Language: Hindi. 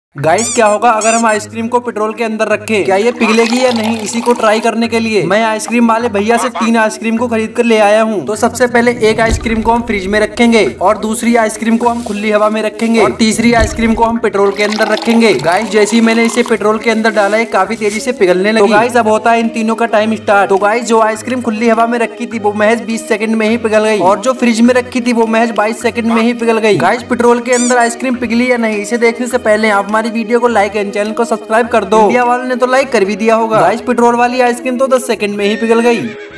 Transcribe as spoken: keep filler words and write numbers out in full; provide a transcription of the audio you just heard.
गाइस क्या होगा अगर हम आइसक्रीम को पेट्रोल के अंदर रखें, क्या ये पिघलेगी या नहीं, इसी को ट्राई करने के लिए मैं आइसक्रीम वाले भैया से तीन आइसक्रीम को खरीद कर ले आया हूँ। तो सबसे पहले एक आइसक्रीम को हम फ्रिज में रखेंगे और दूसरी आइसक्रीम को हम खुली हवा में रखेंगे और तीसरी आइसक्रीम को हम पेट्रोल के अंदर रखेंगे। गाइस जैसे ही मैंने इसे पेट्रोल के अंदर डाला है काफी तेजी से पिघलने लगी। तो गाइस अब होता है इन तीनों का टाइम स्टार्ट। तो गाइस जो आइसक्रीम खुली हवा में रखी थी वो महज बीस सेकंड में ही पिघल गई और जो फ्रिज में रखी थी वो महज बाईस सेकंड में ही पिघल गई। गाइस पेट्रोल के अंदर आइसक्रीम पिघली या नहीं, इसे देखने से पहले आप हमारी वीडियो को लाइक चैनल को सब्सक्राइब कर दो। इंडिया वालों ने तो लाइक कर भी दिया होगा। गाइस पेट्रोल वाली आइसक्रीम तो दस सेकंड में ही पिघल गई।